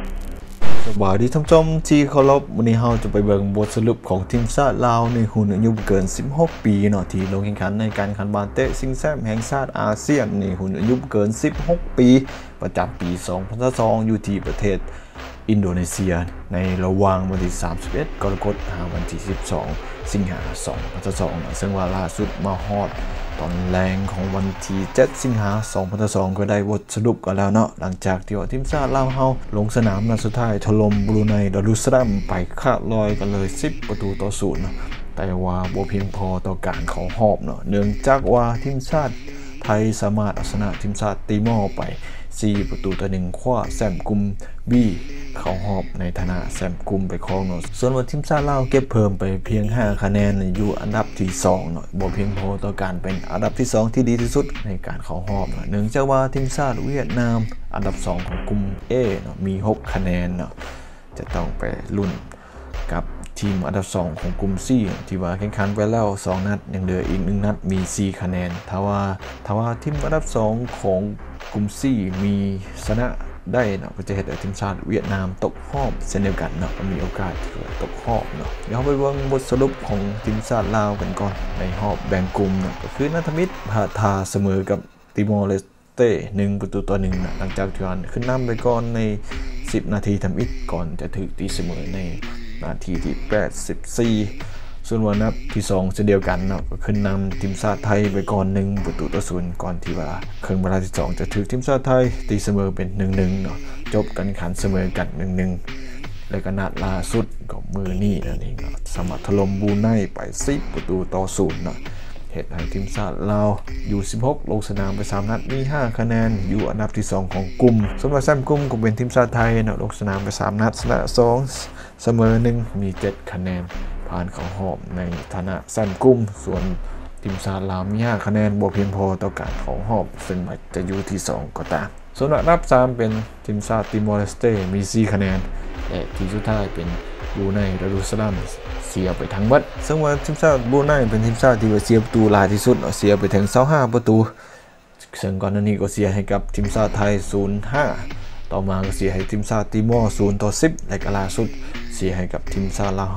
สวัสดีท่านผู้ชมที่เคารพวันนี้เราจะไปเบิ่งบทสรุปของทีมชาติลาวในรุ่นอายุเกิน16ปีเนาะที่ลงแข่งขันในการแข่งขันบาเตะชิงแชมป์แห่งชาติอาเซียนในรุ่นอายุเกิน16ปีประจำปี2022อยู่ที่ประเทศอินโดนีเซียในระหว่างวันที่31กรกฎาคมวันที่12สิงหาคม2022ซึ่งว่าล่าสุดมาฮอดตอนแรงของวันที่7สิงหาคม2022ก็ได้บทสรุปกันแล้วเนาะหลังจากที่ทีมชาติลาวเฮาลงสนามนัดสุดท้ายถล่มบรูไนดารุสซาลัมไปขาดลอยกันเลย10-0เนาะแต่ว่าบ่เพียงพอต่อการเข้ารอบเนาะเนื่องจากว่าทีมชาติไทยสามารถเอาชนะทีมชาติติมอร์ไป4-1คว้าแชมป์กลุ่ม B เข้ารอบในฐานะแชมป์กลุ่มไปครองเนาะส่วนว่าทีมชาติลาวเก็บเพิ่มไปเพียง5คะแนนอยู่อันดับที่2เนาะบ่เพียงพอต่อการเป็นอันดับที่2ที่ดีที่สุดในการเข้ารอบเนาะเนื่องจากว่าทีมชาติเวียดนามอันดับ2ของกลุ่ม A เนาะมี6คะแนนเนาะจะต้องไปลุ้นกับทีมอันดับ2ของกลุ่ม C ที่ว่าแข่งขันไปแล้ว2นัดยังเหลืออีก1นัดมี4คะแนนถ้าว่าทีมอันดับ2ของกลุ่ม C มีชนะได้เนาะก็จะเห็นทีมชาติเวียดนามตกรอบเช่นเดียวกันเนาะก็มีโอกาสตกรอบเนาะเดี๋ยวไปเบิ่งบทสรุปของทีมชาติลาวกันก่อนในรอบแบ่งกลุ่มเนาะก็คือนัทมิตรพาทาเสมอกับติมอร์เลสเต้1-1นะหลังจากที่ขึ้นนำไปก่อนใน10นาทีทำอิฐก่อนจะถึงตีเสมอในนาทีที่84ส่วนวันนัดที่2เช่นเดียวกันเนาะก็ขึ้นนำทีมชาติไทยไปก่อน1-0ก่อนที่ว่าครึ่งเวลาที่2จะถึงทีมชาติไทยตีเสมอเป็น1-1เนาะจบกันขันเสมอกัน1-1แล้วก็นัดล่าสุดก็มือนี่นั่นเองเนาะสามารถถล่มบรูไนไป10-0เนาะเหตุให้ทีมชาติลาวอยู่16ลงสนามไป3นัดมี5คะแนนอยู่อันดับที่2ของกลุ่มส่วนว่าแชมป์กลุ่มก็เป็นทีมชาติไทยเนาะลงสนามไป3นัดชนะ2เสมอ1มี7คะแนนผ่านเข้ารอบในฐานะแชมป์กลุ่มส่วนทีมชาติลาวมี5คะแนนบ่เพียงพอต่อการเข้ารอบซึ่งจะอยู่ที่2ก็ตามส่วนอันดับ3เป็นทีมชาติติมอร์เลสเต้มี4คะแนนและที่สุดท้ายเป็นบรูไนดารุสซาลัมเสียไปทั้งหมดซึ่งว่าทีมชาติบรูไนเป็นทีมชาติที่เสียประตูหลายที่สุดเสียไปถึง25ประตูซึ่งก่อนหน้านี้ก็เสียให้กับทีมชาติไทย 0-5 ต่อมาก็เสียให้ทีมชาติติมอร์ 0-10 และก็ล่าสุดเสียให้กับทีมชาติลาว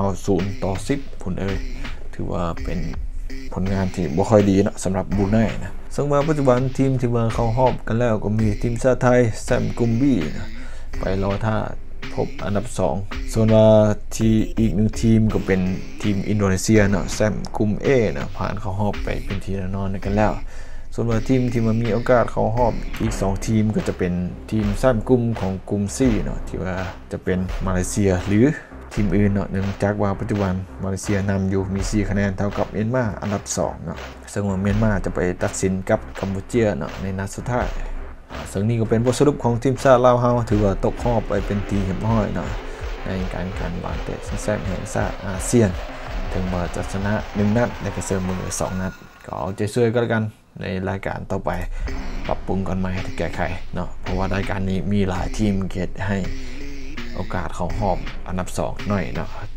0-10 พุ่นถือว่าเป็นผลงานที่บ่ค่อยดีนะสำหรับบรูไนนะซึ่งว่าปัจจุบันทีมที่มาเข้ารอบกันแล้วก็มีทีมชาติไทยแชมป์กลุ่ม B นะไปรอท่าพบอันดับ2ส่วนว่าที่อีก1ทีมก็เป็นทีมอินโดนีเซียเนาะแชมป์กลุ่ม A นะผ่านเข้ารอบไปเป็นทีแน่นอนกันแล้วส่วนว่าทีมที่มันมีโอกาสเข้ารอบอีก2ทีมก็จะเป็นทีมแชมป์กลุ่มของกลุ่ม C เนาะที่ว่าจะเป็นมาเลเซียหรือทีมอื่นเนาะเนื่องจากว่าปัจจุบันมาเลเซียนำอยู่มี4คะแนนเท่ากับเมียนมาอันดับ2เนาะซึ่งว่าเมียนมาจะไปตัดสินกับกัมพูชีเนาะในนัดสุดท้ายซึ่งนี่ก็เป็นบทสรุปของทีมชาติลาวเฮาถือว่าตกรอบไปเป็นทีเรียบร้อยเนาะในการแข่งขันบาเตะชิงแชมป์แห่งชาติอาเซียนถึงว่าจะชนะ1นัดและก็เสมอ2นัดก็เอาใจช่วยกันแล้วกันในรายการต่อไปปรับปรุงกันใหม่แก้ไขเนาะเพราะว่ารายการนี้มีหลายทีมเกตให้โอกาสเข้ารอบอันดับ2หน่อยเนาะ